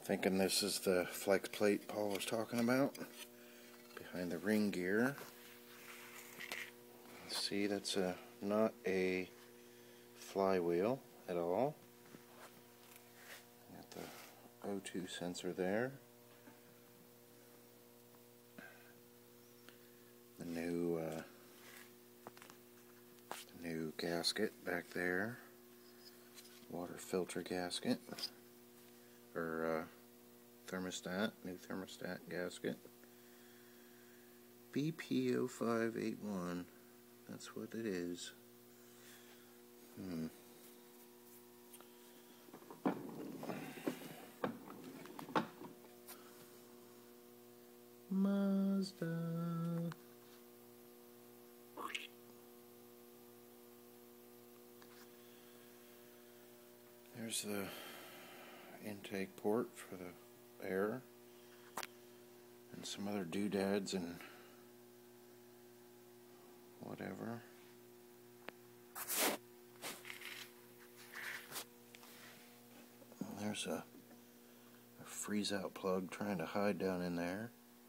Thinking this is the flex plate Paul was talking about behind the ring gear. See, that's not a flywheel at all. Got the O2 sensor there. The new gasket back there. Water filter gasket. Or thermostat, new thermostat gasket. BP0581. That's what it is. Mazda. There's the intake port for the air and some other doodads and whatever. There's a freeze out plug trying to hide down in there.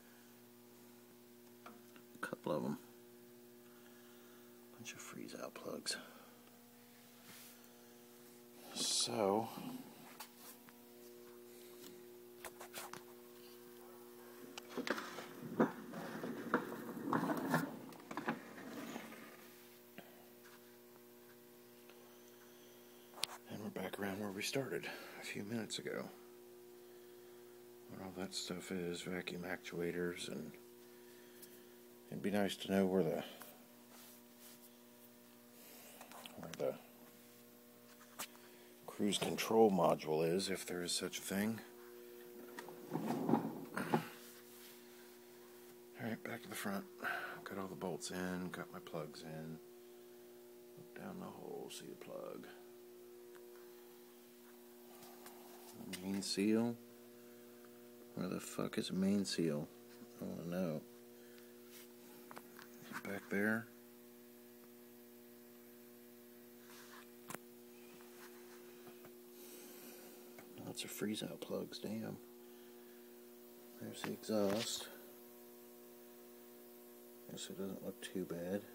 A couple of them. Bunch of freeze out plugs. So and we're back around where we started a few minutes ago. Where all that stuff is, vacuum actuators, and it'd be nice to know where the cruise control module is, if there is such a thing. Alright, back to the front. Got all the bolts in, got my plugs in. Look down the hole, see the plug. Main seal? Where the fuck is the main seal? I want to know. Back there. Lots of freeze out plugs, damn. There's the exhaust. Guess it doesn't look too bad.